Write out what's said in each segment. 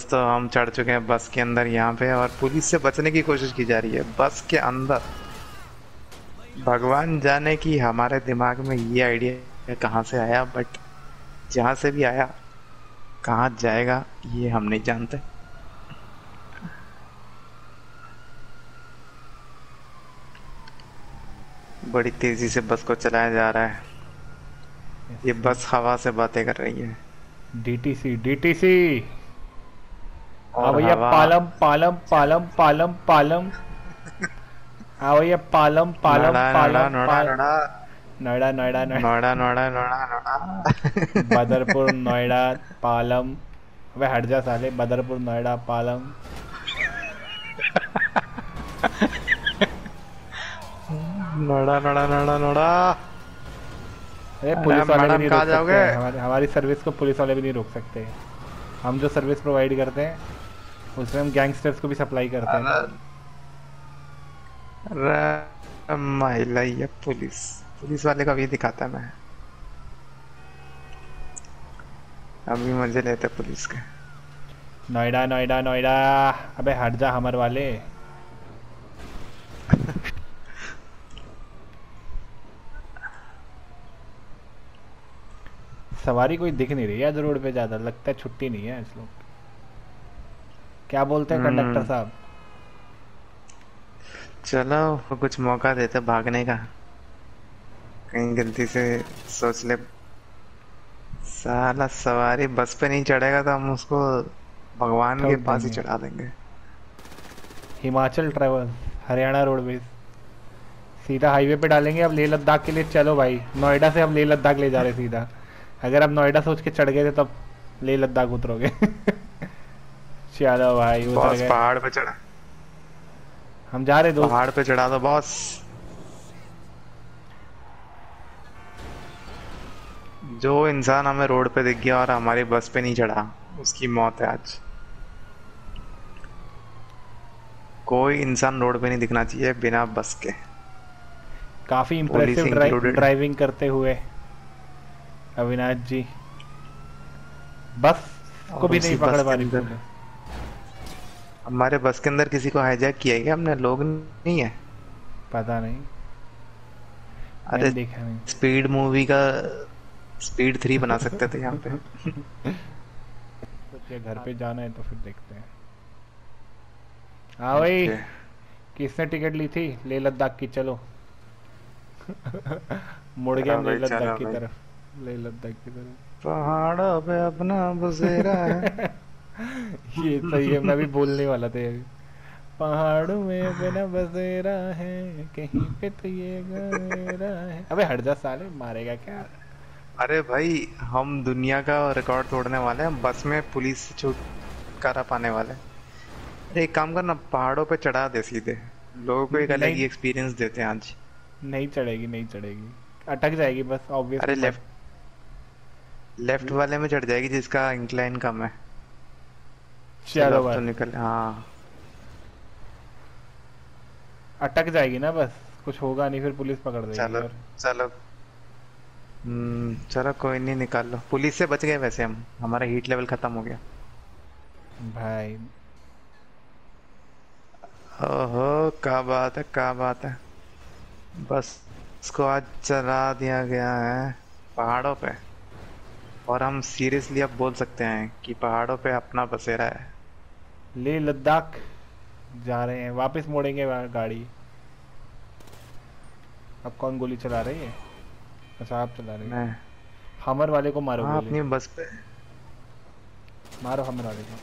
दोस्तों हम चढ़ चुके हैं बस के अंदर यहाँ पे, और पुलिस से बचने की कोशिश की जा रही है बस के अंदर। भगवान जाने कि हमारे दिमाग में ये आइडिया कहाँ से आया, बट जहाँ से भी आया कहाँ जाएगा ये हम नहीं जानते। बड़ी तेजी से बस को चलाया जा रहा है। ये बस हवा से बातें कर रही है। DTC DTC. हाँ और भैया, हवा पालम पालम पालम पालम पालम। हाँ भैया, पालम पालम नोड़ा नोड़ा पालम नोड़ा पाल। नोड़ा नोएडा नोएडा नोएडा। नोड़ा नोड़ा नोड़ा नोड़ा। बदरपुर नोएडा पालम। अबे हट जा साले, बदरपुर नोएडा पालम। नोड़ा नोड़ा नोड़ा नोड़ा। अरे अरे पुलिस वाले भी मैडम नहीं रोक कहाँ सकते जाओगे? हैं, हमारी हमारी सर्विस को पुलिस वाले भी नहीं रोक सकते। हम जो सर्विस प्रोवाइड करते हैं उसमें हम गैंगस्टर्स को भी सप्लाई करते हैं ना। अरे अरे महिला, ये पुलिस पुलिस वाले का भी दिखाता है। मैं अभी मजे लेते पुलिस के। नोएडा नोएडा नोएडा। अबे हट जा हमर वाले। सवारी कोई दिख नहीं रही है आज रोड पे, ज़्यादा लगता है छुट्टी नहीं है आज लोग। क्या बोलते हैं कंडक्टर हम्म। साहब? चलो कुछ मौका देते भागने का, कहीं गलती से सोच ले। साला सवारी बस पे नहीं चढ़ेगा तो हम उसको भगवान के ठोक पास ही देंगे। चढ़ा देंगे। Himachal travel, Haryana roadways. सीधा हाईवे पे डालेंगे अब लेह लद्दाख के लिए। चलो भाई, नोएडा से हम लेह लद्दाख ले जा रहे सीधा। अगर आप नोएडा सोच के चढ़ गए थे तब लेह लद्दाख उतरोगे। चलो भाई उतर बॉस गए। पहाड़ पे चढ़ा, हम जा रहे दोस्त। पहाड़ पे चढ़ा दो बॉस। जो इंसान हमें रोड पे दिख गया और हमारी बस पे नहीं चढ़ा, उसकी मौत है आज। कोई इंसान रोड पे नहीं दिखना चाहिए बिना बस के, काफ़ी पुलिस इम्प्रेसिव इंक्लूडेड। ड्राइविंग करते हुए अविनाश जी। बस को और भी नहीं उसी पकड़ बस पा के रही अंदर, पुलिस। हमारे बस के अंदर किसी को हाईजैक किया है क्या हमने? लोग नहीं है? पता नहीं, अरे मैंने देखा नहीं। स्पीड मूवी का स्पीड 3 बना सकते थे यहाँ पे। सोचिए घर पे जाना है तो फिर देखते हैं। हाँ भाई, ओके। किसने टिकट ली थी लेह लद्दाख की? चलो। मुड़ गए चलो हम लेह भाई, लद्दाख चलो की भाई। तरफ। लेह लद्दाख की तरफ। पहाड़ों पे अपना बसेरा है। ये सही है, मैं भी बोलने वाला था ये। पहाड़ों में अपना बसेरा है, कहीं पे तो ये घर मेरा है। अबे हट जा साले, मारेगा क्या? अरे भाई, हम दुनिया का रिकॉर्ड तोड़ने वाले हैं, बस में पुलिस से छुटकारा पाने वाले हैं। अरे एक काम करना, पहाड़ों पे चढ़ा दे सीधे, लोगों को एक अलग नहीं, ही एक्सपीरियंस देते हैं आज। नहीं चढ़ेगी नहीं चढ़ेगी। अटक जाएगी बस, अरे ऑब्वियसली बात। लेफ्ट लेफ्ट वाले में चढ़ जाएगी जिसका इंक्लाइन कम है। चलो चलो अब तो बस, निकल, हाँ। अटक जाएगी ना बस। कुछ होगा नहीं, फिर पुलिस पकड़ देगी चलो और। चलो। चलो कोई नहीं, निकाल लो। पुलिस से बच गए वैसे हम, हमारा हीट लेवल खत्म हो गया। भाई ओहो, क्या बात है, क्या बात है। बस उसको आज चला दिया गया है पहाड़ों पे, और हम सीरियसली अब बोल सकते हैं कि पहाड़ों पे अपना बसेरा है। लेह लद्दाख जा रहे हैं, वापस मोड़ेंगे गाड़ी। अब कौन गोली चला रही है? अच्छा आप चला रही है। मैं, हमर वाले को मारो हाँ, गोली। अपनी बस पे। मारो हमर वाले को।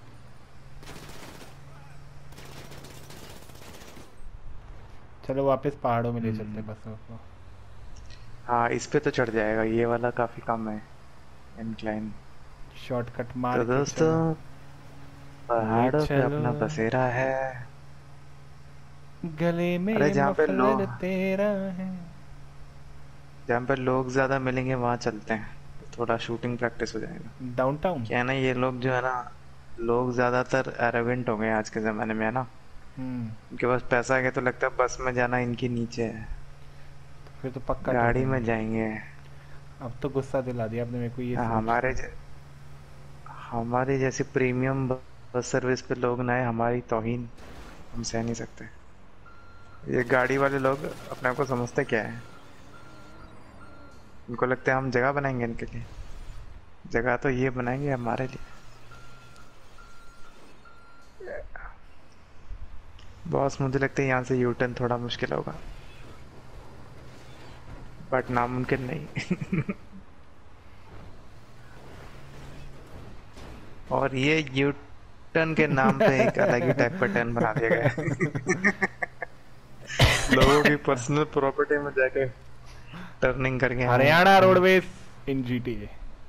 चलो वापस पहाड़ों में ले चलते हैं हम्म, बस को। हाँ इस पे तो चढ़ जाएगा, ये वाला काफी कम है इंक्लाइन। शॉर्टकट मार तो के चलो। दोस्तों, ले पहाड़ों पे चलो, अपना बसेरा है। गले अरे में जहाँ पे मफलर लोग तेरा है। जहाँ पे लोग ज्यादा मिलेंगे वहां चलते हैं, तो थोड़ा शूटिंग प्रैक्टिस हो जाएगा। डाउनटाउन। क्या है ना, ये लोग जो है ना, लोग ज्यादातर एरोगेंट हो गए हैं आज के जमाने में, है ना। हम्म। इनके पास पैसा है तो लगता है बस में जाना इनके नीचे है, फिर तो पक्का गाड़ी में ठोकेंगे। जाएंगे। अब तो गुस्सा दिला दिया आपने मेरे को, ये सोच हमारे के। हमारी जैसी प्रीमियम बस सर्विस पे लोग ना आए, हमारी तौहीन हम सह नहीं सकते। ये गाड़ी वाले लोग अपने आप को समझते क्या है? उनको लगता है हम जगह बनाएंगे इनके लिए। जगह तो ये बनाएंगे हमारे लिए। बॉस मुझे लगता है यहाँ से यू टर्न थोड़ा मुश्किल होगा, बट नामुमकिन नहीं। और ये यू टर्न के नाम पे एक अलग ही टाइप का टर्न बना दिया गया है। लोगों की पर्सनल प्रॉपर्टी में जाके टर्निंग करके Haryana roadways in GTA.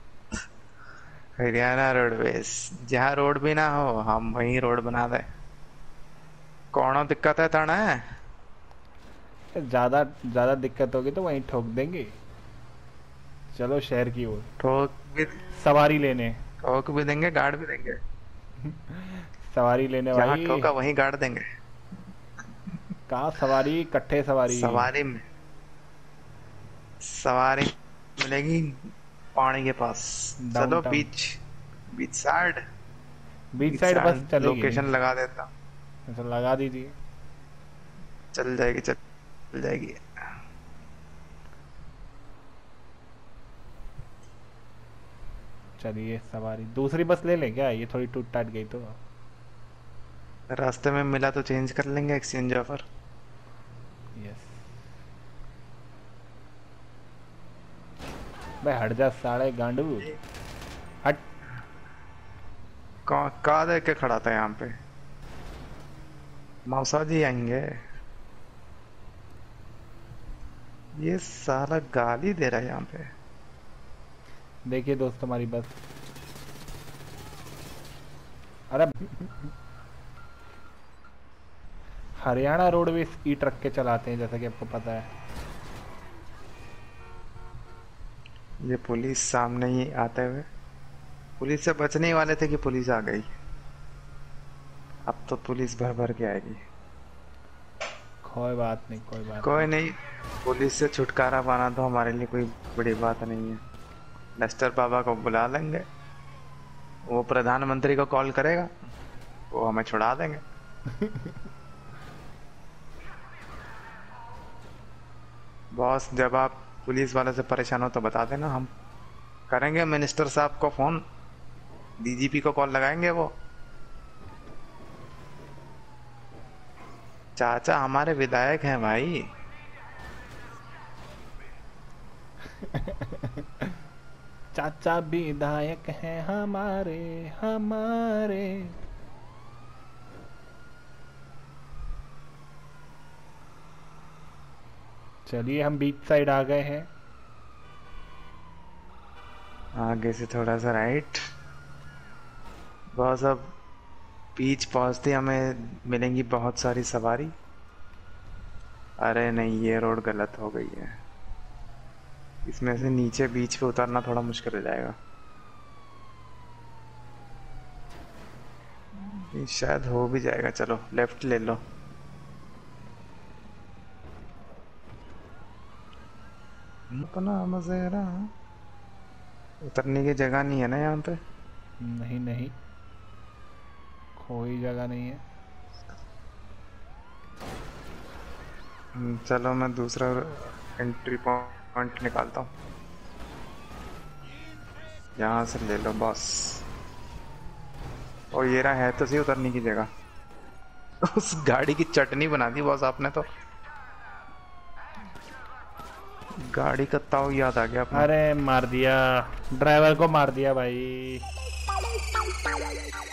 Haryana roadways, जहाँ रोड भी ना हो हम वहीं रोड बना दे। कौनो दिक्कत है ताना है? ज्यादा ज्यादा दिक्कत होगी तो वहीं ठोक देंगे। चलो शहर की ओर ठोक भी सवारी लेने। ठोक भी देंगे, गाड़ भी देंगे। सवारी लेने जहाँ भाई। ठोका वहीं गाड़ देंगे। कहाँ सवारी, इकट्ठे सवारी। सवारी में सवारी मिलेगी पानी के पास। चलो downtown beach, beach side. Beach side bus चलेगी। लोकेशन लगा देता हूँ। अच्छा लगा दीजिए। चल जाएगी, चल जाएगी। चलिए सवारी दूसरी बस ले लें क्या? ये थोड़ी टूट टाट गई तो। रास्ते में मिला तो चेंज कर लेंगे, एक्सचेंज ऑफर। यस भाई हट जा साले गांडू। हट। कहाँ देख के खड़ा था यहाँ पे? मौसा जी आएंगे। ये साला गाली दे रहा है यहाँ पे। देखिए दोस्त हमारी बस। अरे हरियाणा रोडवेज ई ट्रक के चलाते हैं जैसा कि आपको पता है। ये पुलिस सामने ही आते हुए, पुलिस से बचने ही वाले थे कि पुलिस आ गई। अब तो पुलिस भर भर के आएगी। कोई बात नहीं, कोई बात कोई नहीं, पुलिस से छुटकारा पाना तो हमारे लिए कोई बड़ी बात नहीं है। लेस्टर बाबा को बुला लेंगे, वो प्रधानमंत्री को कॉल करेगा, वो हमें छुड़ा देंगे। बॉस जब आप पुलिस वाले से परेशान हो तो बता देना, हम करेंगे मिनिस्टर साहब को फोन, डीजीपी को कॉल लगाएंगे। वो चाचा हमारे विधायक हैं भाई। चाचा विधायक हैं हमारे हमारे। चलिए हम बीच साइड आ गए हैं। आगे से थोड़ा सा राइट। बस अब बीच पहुंचते हमें मिलेंगी बहुत सारी सवारी। अरे नहीं, ये रोड गलत हो गई है। इसमें से नीचे बीच पे उतरना थोड़ा मुश्किल हो जाएगा। ये शायद हो भी जाएगा। चलो लेफ्ट ले लो। अपना मजेरा। उतरने की जगह नहीं है ना यहाँ पे? नहीं नहीं, कोई जगह नहीं है। चलो मैं दूसरा एंट्री पॉइंट निकालता हूँ। यहाँ से ले लो बॉस। और ये रहा है तो सही उतरने की जगह। उस गाड़ी की चटनी बना दी बॉस आपने तो। गाड़ी का ताऊ याद आ गया अपना। अरे मार दिया, ड्राइवर को मार दिया भाई।